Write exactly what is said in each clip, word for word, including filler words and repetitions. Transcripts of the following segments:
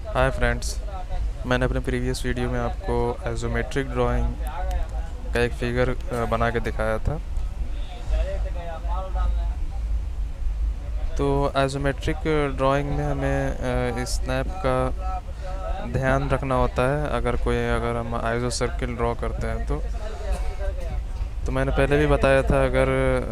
Hi friends, मैंने अपने previous video में आपको आइसोमेट्रिक ड्राइंग का एक फिगर बना के दिखाया था। तो आइसोमेट्रिक ड्राइंग में हमें स्नैप का ध्यान रखना होता है। अगर कोई अगर हम आइसो सर्किल ड्रॉ करते हैं तो तो मैंने पहले भी बताया था, अगर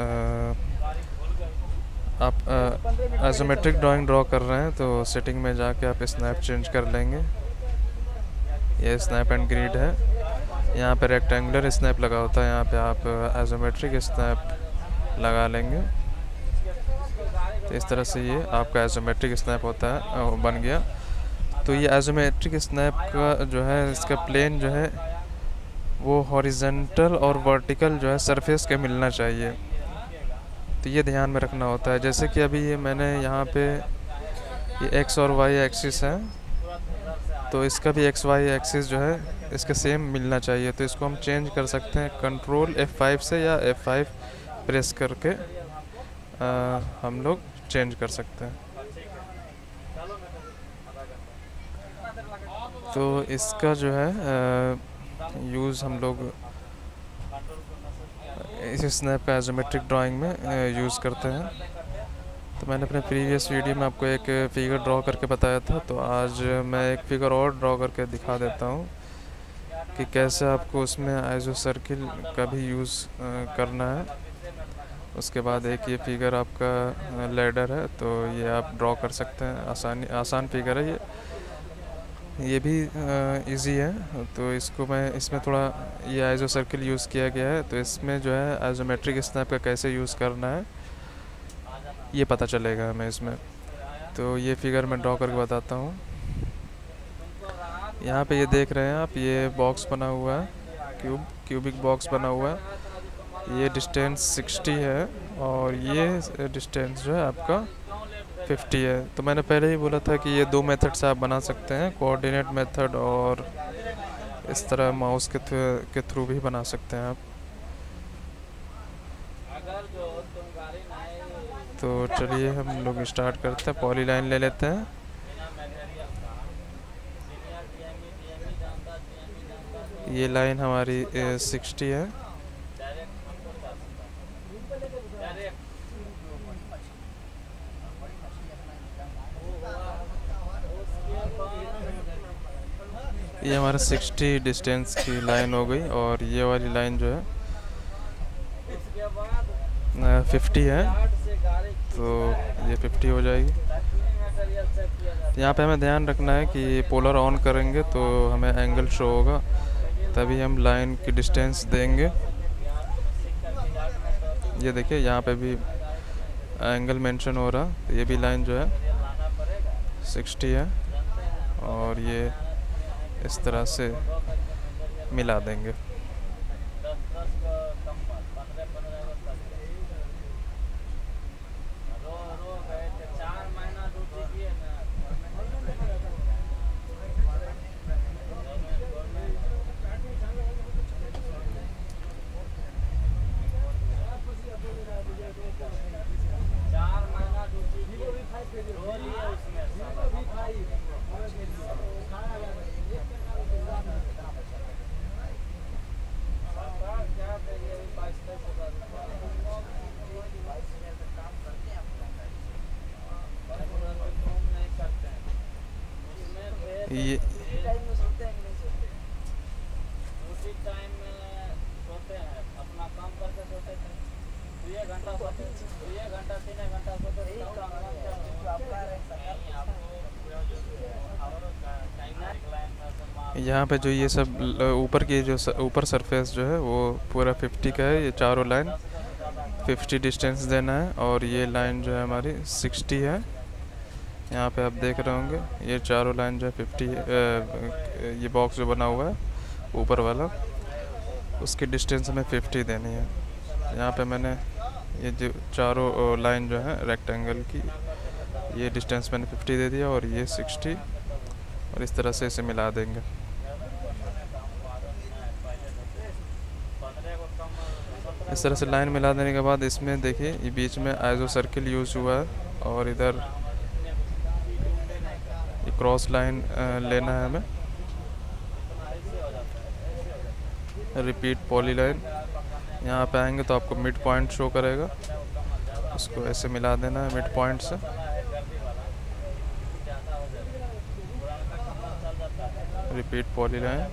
आप आइसोमेट्रिक ड्राइंग ड्रॉ कर रहे हैं तो सेटिंग में जाके आप स्नैप चेंज कर लेंगे। ये स्नैप एंड ग्रिड है। यहाँ पे रेक्टेंगुलर स्नैप लगा होता है, यहाँ पे आप आइसोमेट्रिक स्नैप लगा लेंगे। तो इस तरह से ये आपका आइसोमेट्रिक स्नैप होता है, बन गया। तो ये आइसोमेट्रिक स्नैप का जो है, इसका प्लेन जो है वो हॉरिजेंटल और वर्टिकल जो है सरफेस के मिलना चाहिए। तो ये ध्यान में रखना होता है। जैसे कि अभी ये मैंने यहाँ पे ये एक्स और वाई एक्सिस है, तो इसका भी एक्स वाई एक्सिस जो है इसके सेम मिलना चाहिए। तो इसको हम चेंज कर सकते हैं कंट्रोल एफ फाइव से, या एफ फाइव प्रेस करके आ, हम लोग चेंज कर सकते हैं। तो इसका जो है यूज़ हम लोग इस स्नैप का आइसोमेट्रिक ड्राइंग में यूज़ करते हैं। तो मैंने अपने प्रीवियस वीडियो में आपको एक फिगर ड्रॉ करके बताया था, तो आज मैं एक फिगर और ड्रॉ करके दिखा देता हूँ कि कैसे आपको उसमें आइसो सर्किल का भी यूज़ करना है। उसके बाद एक ये फिगर आपका लैडर है, तो ये आप ड्रॉ कर सकते हैं। आसानी आसान फिगर है ये ये भी इजी है। तो इसको मैं इसमें थोड़ा ये आइसो सर्किल यूज़ किया गया है, तो इसमें जो है आइसोमेट्रिक स्नैप का कैसे यूज़ करना है ये पता चलेगा हमें इसमें। तो ये फिगर मैं ड्रॉ करके बताता हूँ। यहाँ पे ये देख रहे हैं आप, ये बॉक्स बना हुआ है, क्यूब क्यूबिक बॉक्स बना हुआ है। ये डिस्टेंस सिक्सटी है और ये डिस्टेंस जो है आपका फिफ्टी है। तो मैंने पहले ही बोला था कि ये दो मेथड से आप बना सकते हैं, कोऑर्डिनेट मेथड और इस तरह माउस के के थ्रू भी बना सकते हैं आप। तो चलिए हम लोग स्टार्ट करते हैं। पॉली लाइन ले लेते हैं। ये लाइन हमारी सिक्सटी है। ये हमारा सिक्सटी डिस्टेंस की लाइन हो गई, और ये वाली लाइन जो है फिफ्टी है, तो ये फिफ्टी हो जाएगी। यहाँ पे हमें ध्यान रखना है कि पोलर ऑन करेंगे तो हमें एंगल शो होगा, तभी हम लाइन की डिस्टेंस देंगे। ये देखिए यहाँ पे भी एंगल मेंशन हो रहा। तो ये भी लाइन जो है सिक्सटी है, और ये इस तरह से मिला देंगे। ये यहाँ पे जो ये सब ऊपर की जो ऊपर सरफेस जो है वो पूरा फिफ्टी का है। ये चारों लाइन फिफ्टी डिस्टेंस देना है, और ये लाइन जो है हमारी सिक्सटी है। यहाँ पे आप देख रहे होंगे ये चारों लाइन जो है फिफ्टी, ये बॉक्स जो बना हुआ है ऊपर वाला, उसकी डिस्टेंस हमें फिफ्टी देनी है। यहाँ पे मैंने ये जो चारों लाइन जो है रेक्टेंगल की, ये डिस्टेंस मैंने फिफ्टी दे दिया, और ये सिक्सटी, और इस तरह से इसे मिला देंगे। इस तरह से लाइन मिला देने के बाद इसमें देखिए ये बीच में आइसो सर्किल यूज़ हुआ है, और इधर क्रॉस लाइन लेना है हमें। रिपीट पॉलीलाइन, यहाँ पे आएंगे तो आपको मिड पॉइंट शो करेगा, उसको ऐसे मिला देना है मिड पॉइंट से। रिपीट पॉलीलाइन,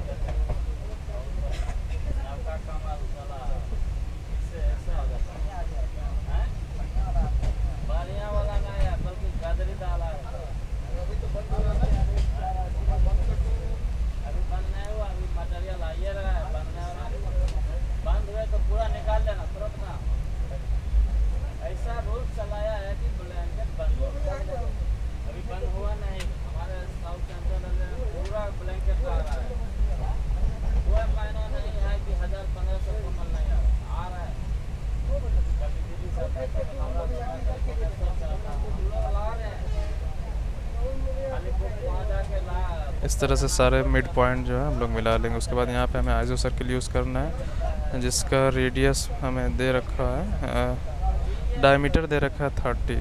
इस तरह से सारे मिड पॉइंट जो है हम लोग मिला लेंगे। उसके बाद यहाँ पे हमें आइसो सर्किल यूज़ करना है, जिसका रेडियस हमें दे रखा है, डायमीटर दे रखा है थर्टी,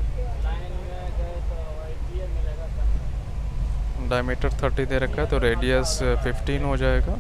डायमीटर थर्टी दे रखा है, तो रेडियस फिफ्टीन हो जाएगा।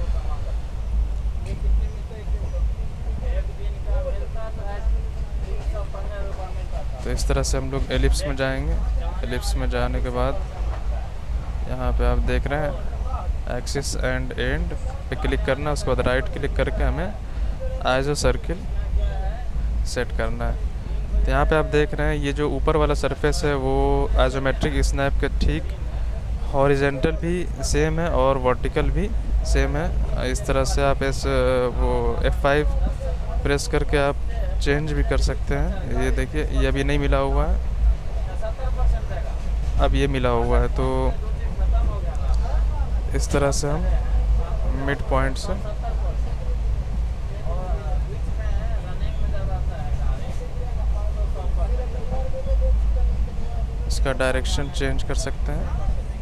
तो इस तरह से हम लोग एलिप्स में जाएंगे। एलिप्स में जाने के बाद यहाँ पे आप देख रहे हैं एक्सिस एंड एंड पे क्लिक करना, उसके बाद राइट क्लिक करके हमें आइसो सर्किल सेट करना है। तो यहाँ पे आप देख रहे हैं ये जो ऊपर वाला सरफेस है वो आइसोमेट्रिक स्नैप के ठीक हॉरिजेंटल भी सेम है और वर्टिकल भी सेम है। इस तरह से आप इस वो एफ फाइव प्रेस करके आप चेंज भी कर सकते हैं। ये देखिए ये अभी नहीं मिला हुआ है, अब ये मिला हुआ है। तो इस तरह से हम मिड पॉइंट से इसका डायरेक्शन चेंज कर सकते हैं।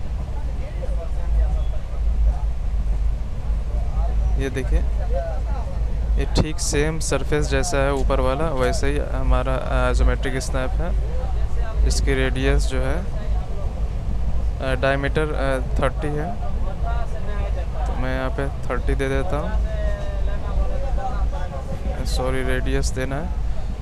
ये देखिए ये ठीक सेम सरफेस जैसा है ऊपर वाला, वैसे ही हमारा आइसोमेट्रिक स्नैप है। इसकी रेडियस जो है डायमीटर थर्टी है, तो मैं यहाँ पे थर्टी दे देता हूँ। सॉरी रेडियस देना है।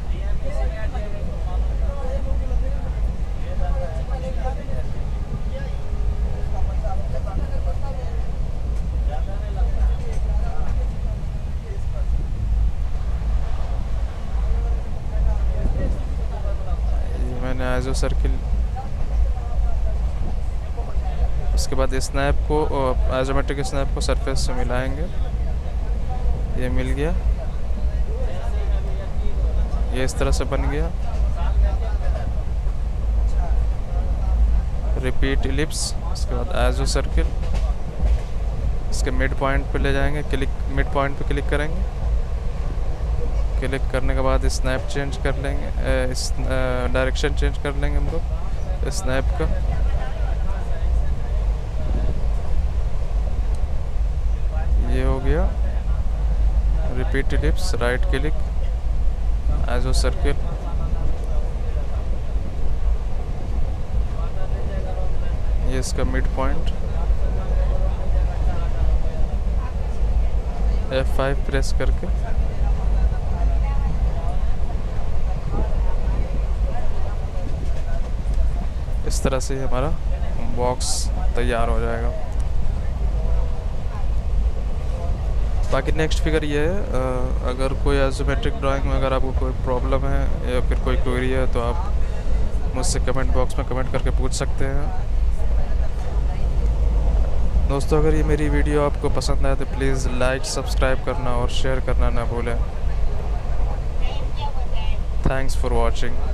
मैंने आइसो सर्किल, उसके बाद स्नैप को आइसोमेट्रिक स्नैप को सरफेस से मिलाएंगे। ये मिल गया, ये इस तरह से बन गया। रिपीट इलिप्स, उसके बाद आइसो सर्किल, इसके मिड पॉइंट पे ले जाएंगे, क्लिक मिड पॉइंट पे क्लिक करेंगे। क्लिक करने के बाद स्नैप चेंज कर लेंगे, इस डायरेक्शन चेंज कर लेंगे हम लोग स्नैप का। ये हो गया। Repeat ellipse, right click, iso circle, ये इसका mid point. F five press करके इस तरह से हमारा बॉक्स तैयार हो जाएगा। बाकी नेक्स्ट फिगर ये है, अगर कोई आइसोमेट्रिक ड्राइंग में अगर आपको कोई प्रॉब्लम है या फिर कोई क्वेरी है तो आप मुझसे कमेंट बॉक्स में कमेंट करके पूछ सकते हैं। दोस्तों अगर ये मेरी वीडियो आपको पसंद आए तो प्लीज़ लाइक सब्सक्राइब करना और शेयर करना ना भूलें। Thanks for watching.